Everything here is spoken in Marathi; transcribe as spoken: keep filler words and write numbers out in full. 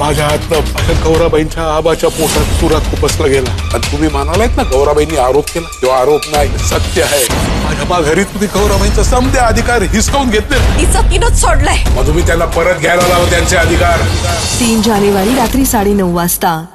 माझ्या हातनं माझ्या गौराबाईंच्या आबाच्या पोटात चुरात खुपसला गेला. आणि तुम्ही म्हणालात ना गौराबाईंनी आरोप केला, तो आरोप नाही, सत्य आहे. माझ्या माघारी तुम्ही गौराबाईंचा समते अधिकार हिसकावून घेतले. तिचं तिनंच सोडलंय. मग तुम्ही त्याला परत घ्यायला लावा त्यांचे अधिकार. तीन जानेवारी रात्री साडेनऊ वाजता